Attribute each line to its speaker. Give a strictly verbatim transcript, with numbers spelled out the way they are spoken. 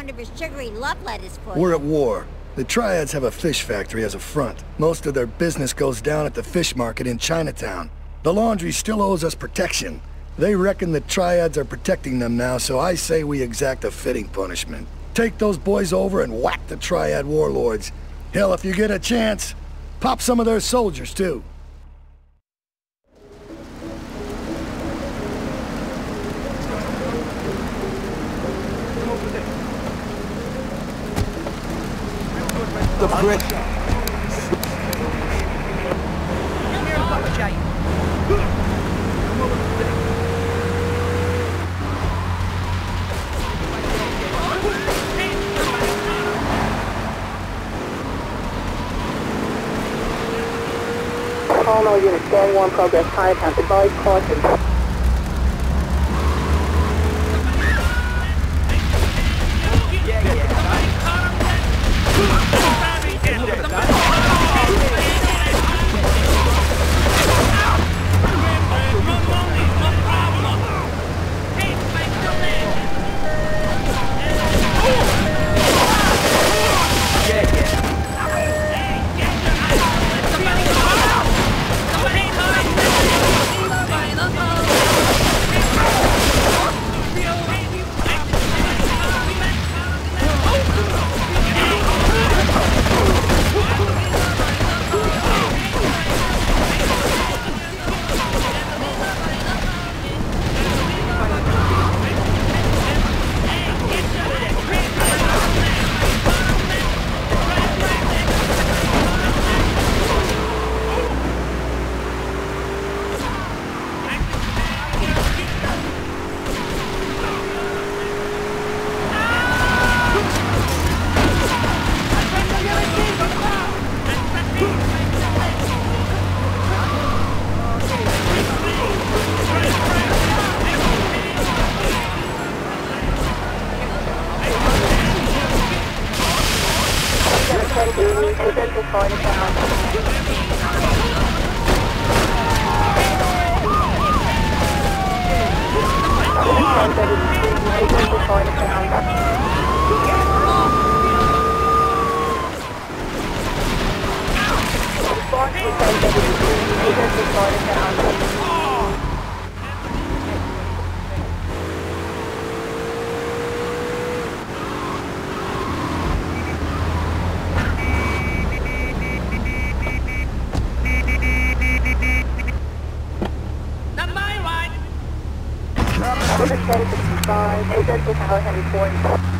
Speaker 1: wonder if sugary love letters for
Speaker 2: We're
Speaker 1: you.
Speaker 2: at war. The Triads have a fish factory as a front. Most of their business goes down at the fish market in Chinatown. The laundry still owes us protection. They reckon the Triads are protecting them now, so I say we exact a fitting punishment. Take those boys over and whack the Triad warlords. Hell, if you get a chance, pop some of their soldiers, too.
Speaker 3: The brick.
Speaker 4: Call all units, stand one progress, Chinatown, advise caution. Number one. Number ten sixty-five, eight Tower Heavy forty.